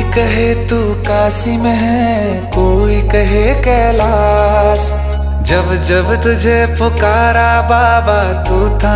कहे तू काशी में है, कोई कहे कैलाश। जब जब तुझे पुकारा बाबा तू था